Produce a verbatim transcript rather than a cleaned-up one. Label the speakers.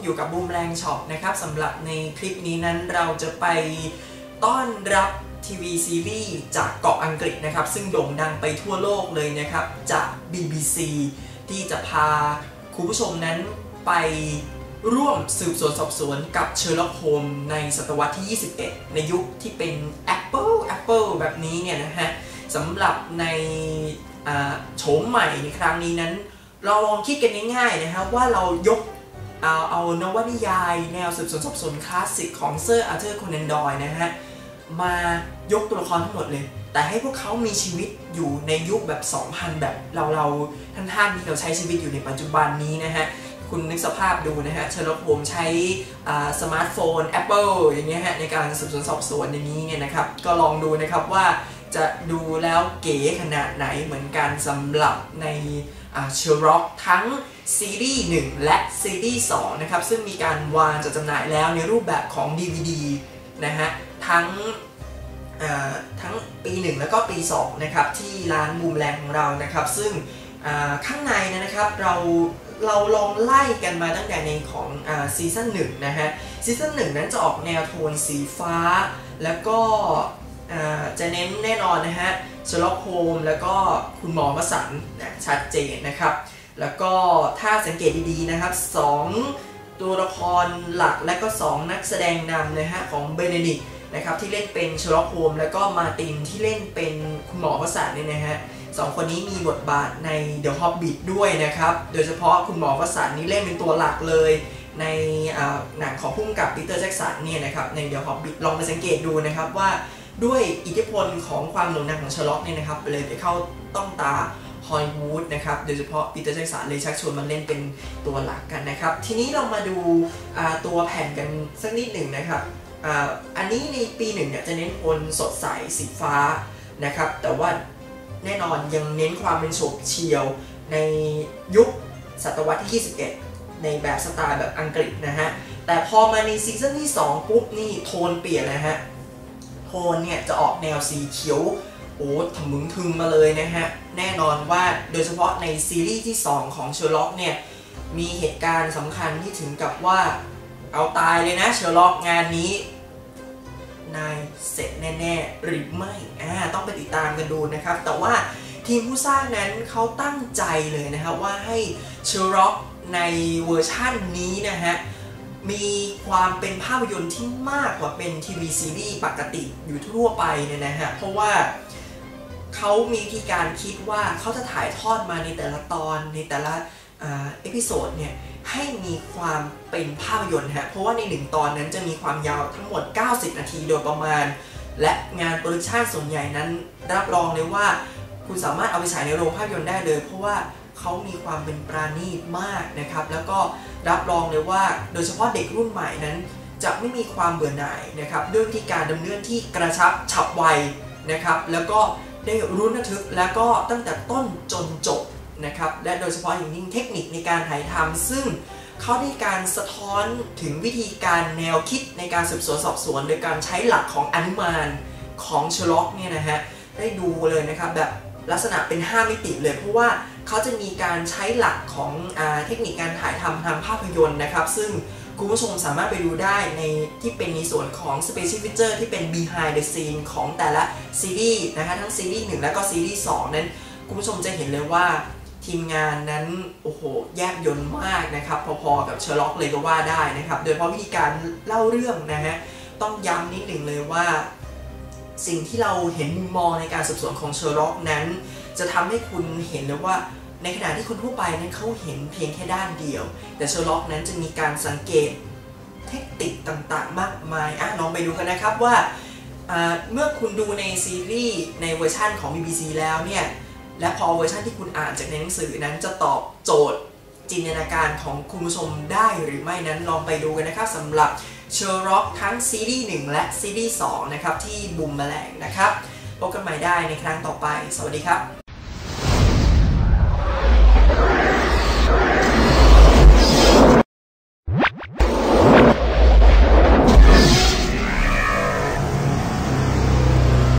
Speaker 1: อยู่กับบูมแรงช็อปนะครับสำหรับในคลิปนี้นั้นเราจะไปต้อนรับทีวีซีรีส์จากเกาะอังกฤษนะครับซึ่งโด่งดังไปทั่วโลกเลยนะครับจาก บี บี ซี ที่จะพาคุณผู้ชมนั้นไปร่วมสืบสวนสอบสวนกับเชอร์ล็อกโฮมส์ในศตวรรษที่ยี่สิบเอ็ดในยุคที่เป็น Apple Apple แบบนี้เนี่ยนะฮะสำหรับในโฉมใหม่ในครั้งนี้นั้นเราลองคิดกันง่ายๆนะครับว่าเรายกเอาเอานวนิยายแนวสืบสวนสอบสวนคลาสสิกของเซอร์อาร์เธอร์ โคนันดอยล์นะฮะมายกตัวละครทั้งหมดเลยแต่ให้พวกเขามีชีวิตอยู่ในยุคแบบ สองพัน แบบเราเราท่านๆที่เราใช้ชีวิตอยู่ในปัจจุบันนี้นะฮะคุณนึกสภาพดูนะฮะเชอร์ล็อกโฮมส์ใช้สมาร์ทโฟน Apple อย่างเงี้ยฮะในการสืบสวนสอบสวนในนี้เนี่ยนะครับก็ลองดูนะครับว่าจะดูแล้วเก๋ขนาดไหนเหมือนกันสำหรับในเชอร์ล็อกทั้งซีรีส์หนึ่งและซีรีส์สองนะครับซึ่งมีการวางจัดจำหน่ายแล้วในรูปแบบของ ดี วี ดี นะฮะทั้งทั้งปีหนึ่งแล้วก็ปีสองนะครับที่ร้านบูมแรงของเรานะครับซึ่งข้างในนะครับเราเราลองไล่กันมาตั้งแต่ในของซีซั่นหนึ่งนะฮะซีซั่นหนึ่งนั้นจะออกแนวโทนสีฟ้าแล้วก็จะเน้นแน่นอนนะฮะเชอร์ล็อกโฮมส์แล้วก็คุณหมอวสันต์นะชัดเจนนะครับแล้วก็ถ้าสังเกตดีๆนะครับสองตัวละครหลักและก็สองนักแสดงนำนะฮะของเบเนดิกต์นะครับที่เล่นเป็นเชอร์ล็อกโฮมส์แล้วก็มาตินที่เล่นเป็นคุณหมอวสันต์เนี่ยนะฮะสองคนนี้มีบทบาทใน The Hobbit ด้วยนะครับโดยเฉพาะคุณหมอวสันต์นี่เล่นเป็นตัวหลักเลยในหนังของผู้กำกับปีเตอร์แจ็คสันเนี่ยนะครับใน The Hobbit ลองไปสังเกตดูนะครับว่าด้วยอิทธิพลของความโด่งดังของเชอร์ล็อกเนี่ยนะครับเลยไปเข้าต้องตาฮอลลีวูดนะครับโดยเฉพาะปีเตอร์แจ็คสันเลยชักชวนมาเล่นเป็นตัวหลักกันนะครับทีนี้เรามาดูตัวแผ่นกันสักนิดหนึ่งนะครับอันนี้ในปีหนึ่งเนี่ยจะเน้นโทนสดใสสีฟ้านะครับแต่ว่าแน่นอนยังเน้นความเป็นโฉบเฉี่ยวในยุคศตวรรษที่ยี่สิบเอ็ดในแบบสไตล์แบบอังกฤษนะฮะแต่พอมาในซีซั่นที่สองปุ๊บนี่โทนเปลี่ยนนะฮะโทนเนี่ยจะออกแนวสีเขียวโอ้ถมึงทึงมาเลยนะฮะแน่นอนว่าโดยเฉพาะในซีรีส์ที่สองของเชอร์ล็อกเนี่ยมีเหตุการณ์สำคัญที่ถึงกับว่าเอาตายเลยนะเชอร์ล็อกงานนี้นายเสร็จแน่ๆหรือไม่อ่าต้องไปติดตามกันดูนะครับแต่ว่าทีมผู้สร้างนั้นเขาตั้งใจเลยนะครับว่าให้เชอร์ล็อกในเวอร์ชั่นนี้นะฮะมีความเป็นภาพยนตร์ที่มากกว่าเป็นทีวีซีรีส์ปกติอยู่ทั่วไปเนี่ยนะฮะเพราะว่าเขามีวิธีการคิดว่าเขาจะถ่ายทอดมาในแต่ละตอนในแต่ละเอพิโซดเนี่ยให้มีความเป็นภาพยนตร์ฮะเพราะว่าในหนึ่งตอนนั้นจะมีความยาวทั้งหมดเก้าสิบนาทีโดยประมาณและงานโปรดักชันส่วนใหญ่นั้นรับรองเลยว่าคุณสามารถเอาไปฉายในโรงภาพยนตร์ได้เลยเพราะว่าเขามีความเป็นปราณีตมากนะครับแล้วก็รับรองเลยว่าโดยเฉพาะเด็กรุ่นใหม่นั้นจะไม่มีความเบื่อหน่ายนะครับด้วยวิธีการดำเนินที่กระชับฉับไวนะครับแล้วก็ได้รู้ระทึกแล้วก็ตั้งแต่ต้นจนจบนะครับและโดยเฉพาะอย่างยิ่งเทคนิคในการถ่ายทำซึ่งเขาได้การสะท้อนถึงวิธีการแนวคิดในการสืบสวนสอบสวนโดยการใช้หลักของอนุมานของเชอร์ล็อกเนี่ยนะฮะได้ดูเลยนะครับแบบลักษณะเป็นห้ามิติเลยเพราะว่าเขาจะมีการใช้หลักของเทคนิคการถ่ายทำทางภาพยนตร์นะครับซึ่งคุณผู้ชมสามารถไปดูได้ในที่เป็นในส่วนของ Special Feature ที่เป็น Behind the Scene ของแต่ละซีรีส์นะคะทั้งซีรีส์หนึ่งและก็ซีรีส์สองนั้นคุณผู้ชมจะเห็นเลยว่าทีมงานนั้นโอ้โหแยบยลมากนะครับพอๆกับเชอร์ล็อกเลยก็ว่าได้นะครับโดยเฉพาะวิธีการเล่าเรื่องนะฮะต้องย้ำนิดหนึ่งเลยว่าสิ่งที่เราเห็นมุมมองในการสืบสวนของเชอร์ล็อกนั้นจะทำให้คุณเห็นเลยว่าในขณะที่คนทั่วไปนั้นเขาเห็นเพียงแค่ด้านเดียวแต่เชอร์ล็อกนั้นจะมีการสังเกตเทคนิคต่างๆมากมายอ่ะลองไปดูกันนะครับว่าเมื่อคุณดูในซีรีส์ในเวอร์ชั่นของ บี บี ซี แล้วเนี่ยและพอเวอร์ชันที่คุณอ่านจากในหนังสือนั้นจะตอบโจทย์จินตนาการของคุณผู้ชมได้หรือไม่นั้นลองไปดูกันนะครับสำหรับเชอร์ล็อกทั้งซีรีส์หนึ่งและซีรีส์สองนะครับที่บูมแมลงนะครับพบกันใหม่ได้ในครั้งต่อไปสวัสดีครับ